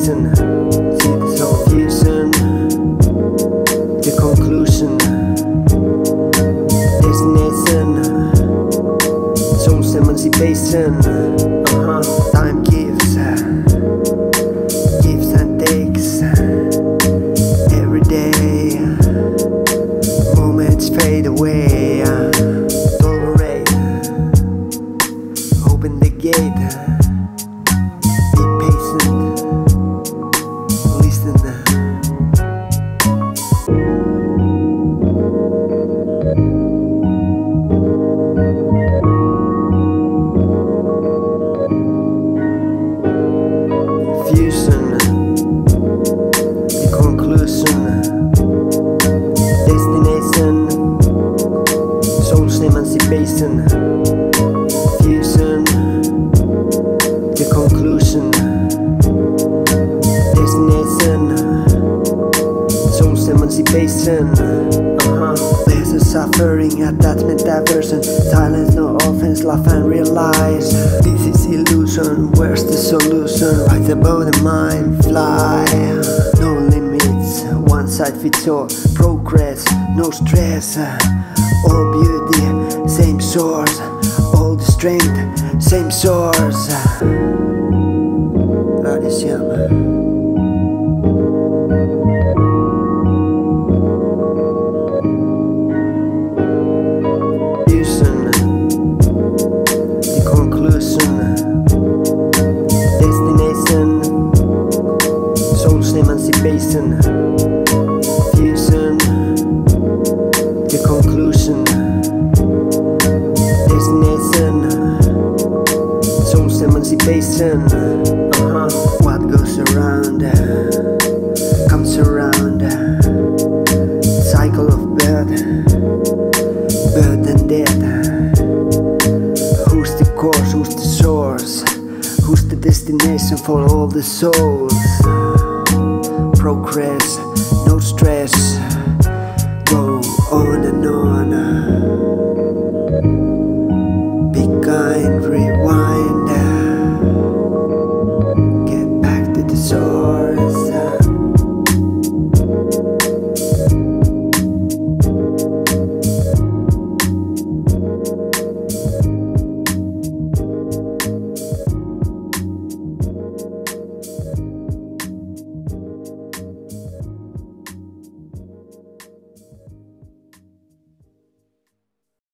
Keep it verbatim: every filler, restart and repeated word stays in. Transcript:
emancipation. See this whole fusion, the conclusion, destination, soul's emancipation. Uh-huh. Time gives, gives and takes. Every day, moments fade away. Tolerate, open the gate. Be patient, listen. Fusion, the conclusion, destination, soul's emancipation. Fusion, the conclusion, destination, soul's emancipation. Uh-huh. There's a suffering, attachment, aversion, silence, no offense, laugh and realize this is illusion. Where's the solution? Right above the mind, fly. No limits, one side fits all. Progress, no stress. All beauty, same source. All the strength, same source. Radishyama. Fusion, the conclusion, destination, soul's emancipation. Fusion, the conclusion, destination, soul's emancipation. Uh-huh. What goes around comes around. Cycle of birth, birth and death. Who's the cause? Who's the source? Who's the destination for all the souls? Progress, no stress. Go on and on. Be kind,